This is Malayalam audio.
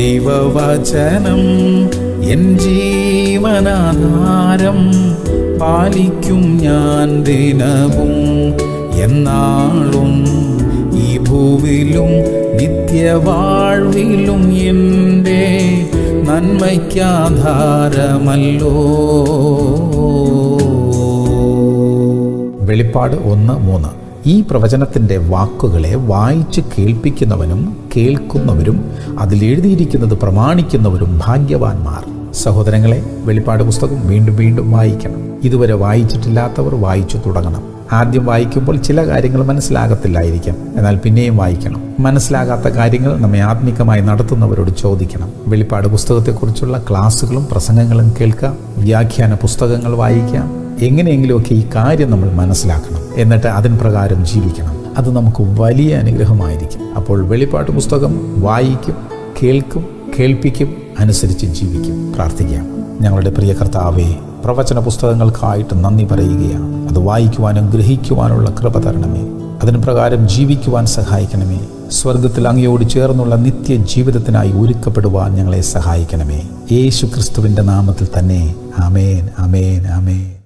ദൈവവചനം എൻ ജീവനാധാരം, പാലിക്കും ഞാൻ ദിനവും എന്നാളും. ഈ ഭൂവിലും നിത്യവാഴ്വിലും എൻ്റെ നന്മയ്ക്കാധാരമല്ലോ. വെളിപ്പാട് 1:3. ഈ പ്രവചനത്തിൻ്റെ വാക്കുകളെ വായിച്ച് കേൾപ്പിക്കുന്നവനും കേൾക്കുന്നവരും അതിലെഴുതിയിരിക്കുന്നത് പ്രമാണിക്കുന്നവരും ഭാഗ്യവാന്മാർ. സഹോദരങ്ങളെ, വെളിപ്പാട് പുസ്തകം വീണ്ടും വീണ്ടും വായിക്കണം. ഇതുവരെ വായിച്ചിട്ടില്ലാത്തവർ വായിച്ചു തുടങ്ങണം. ആദ്യം വായിക്കുമ്പോൾ ചില കാര്യങ്ങൾ മനസ്സിലാകത്തില്ലായിരിക്കാം, എന്നാൽ പിന്നെയും വായിക്കണം. മനസ്സിലാകാത്ത കാര്യങ്ങൾ നമ്മെ ആത്മികമായി നടത്തുന്നവരോട് ചോദിക്കണം. വെളിപ്പാട് പുസ്തകത്തെക്കുറിച്ചുള്ള ക്ലാസ്സുകളും പ്രസംഗങ്ങളും കേൾക്കാം, വ്യാഖ്യാന പുസ്തകങ്ങൾ വായിക്കാം. എങ്ങനെയെങ്കിലുമൊക്കെ ഈ കാര്യം നമ്മൾ മനസ്സിലാക്കണം, എന്നിട്ട് അതിന് പ്രകാരം ജീവിക്കണം. അത് നമുക്ക് വലിയ അനുഗ്രഹമായിരിക്കും. അപ്പോൾ വെളിപ്പാട് പുസ്തകം വായിക്കും, കേൾക്കും, കേൾപ്പിക്കും, അനുസരിച്ച് ജീവിക്കും. പ്രാർത്ഥിക്കാം. ഞങ്ങളുടെ പ്രിയ കർത്താവേ, പ്രവചന പുസ്തകങ്ങൾക്കായിട്ട് നന്ദി പറയുകയാണ്. അത് വായിക്കുവാനും ഗ്രഹിക്കുവാനുള്ള കൃപ തരണമേ. അതിന് പ്രകാരം ജീവിക്കുവാൻ സഹായിക്കണമേ. സ്വർഗത്തിൽ അങ്ങയോട് ചേർന്നുള്ള നിത്യ ജീവിതത്തിനായി ഒരുക്കപ്പെടുവാൻ ഞങ്ങളെ സഹായിക്കണമേ. യേശു ക്രിസ്തുവിൻ്റെ നാമത്തിൽ തന്നെ. ആമേൻ, ആമേൻ, ആമേൻ.